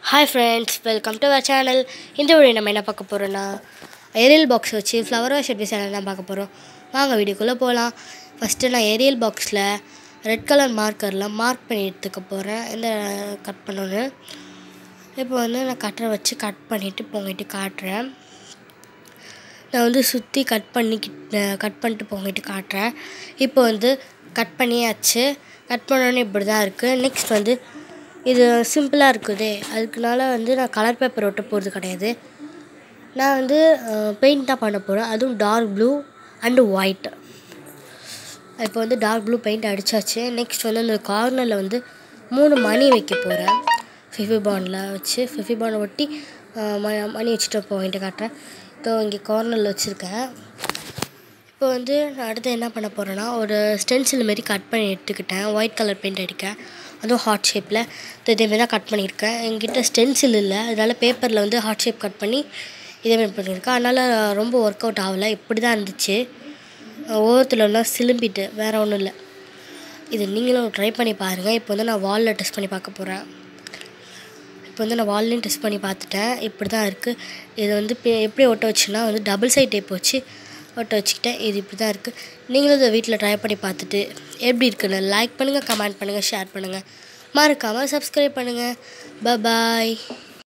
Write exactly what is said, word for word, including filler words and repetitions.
Hi friends, welcome to our channel. இந்த video நம்ம என்ன பார்க்க போறோம்னா Ariel box வச்சு flower vase எப்படி செய்யலாம் பார்க்க போறோம். வாங்க வீடியோக்குள்ள போலாம். ஃபர்ஸ்ட் நான் Ariel boxல ரெட் கலர் மார்க்கர்ல மார்க் பண்ணி எடுத்துக்க போறேன். இந்த கட் பண்ணனும். இப்போ வந்து நான் கட்டரை வச்சு கட் பண்ணிட்டு போங்கிட்டு காட்றேன். நான் வந்து சுத்தி கட் பண்ணி கட் பண்ணிட்டு போங்கிட்டு காட்றேன். இப்போ வந்து கட் பண்ணியாச்சு. கட் பண்ணனே இப்படி தான் இருக்கு. நெக்ஸ்ட் வந்து இது சிம்பிளா இருக்குதே அதுக்குனால வந்து நான் கலர் பேப்பர் ஒட்ட போறது கிடையாது. நான் வந்து பெயிண்ட் தான் பண்ண போறேன். அதுவும் டார்க் ப்ளூ அண்ட் ஒயிட். இப்போ வந்து டார்க் ப்ளூ பெயிண்ட் அடிச்சாச்சு. நெக்ஸ்ட் வந்து அந்த கார்னர்ல வந்து மூணு மணி வைக்க போறேன். ஃபெவி பாண்ட்ல வச்சு ஃபெவி பாண்ட் ஒட்டி மணி வச்சிட்டு போயிட்டு காட்றேன். இப்போ இங்க கார்னர்ல வச்சிருக்கேன். இப்போ வந்து நான் அடுத்து என்ன பண்ண போறேன்னா ஒரு ஸ்டென்சில் மாதிரி கட் பண்ணி எடுத்துக்கிட்டேன். ஒயிட் கலர் பெயிண்ட் அடிக்க அதுவும் ஹார்ட் ஷேப்பில் இதேமாரி தான் கட் பண்ணியிருக்கேன். என்கிட்ட ஸ்டென்சில் இல்லை, அதனால் பேப்பரில் வந்து ஹார்ட் ஷேப் கட் பண்ணி இதேமாரி பண்ணியிருக்கேன். அதனால் ரொம்ப ஒர்க் அவுட் ஆகலை, இப்படி தான் இருந்துச்சு. ஓரத்துலலாம் சிலும்பிட்டு வேறு ஒன்றும் இல்லை. இது நீங்களும் ட்ரை பண்ணி பாருங்கள். இப்போ வந்து நான் வாலில் டெஸ்ட் பண்ணி பார்க்க போகிறேன். இப்போ வந்து நான் வால்லையும் டெஸ்ட் பண்ணி பார்த்துட்டேன். இப்படி தான் இருக்குது. இது வந்து எப்படி ஒட்ட வச்சுன்னா வந்து டபுள் சைட் டேப் வச்சு ஒட்ட வச்சுக்கிட்டேன். இது இப்படி தான் இருக்குது. நீங்களும் இதை வீட்டில் ட்ரை பண்ணி பார்த்துட்டு எப்படி இருக்குன்னு லைக் பண்ணுங்கள், கமெண்ட் பண்ணுங்கள், ஷேர் பண்ணுங்கள், மறக்காமல் சப்ஸ்கிரைப் பண்ணுங்கள். பாய்.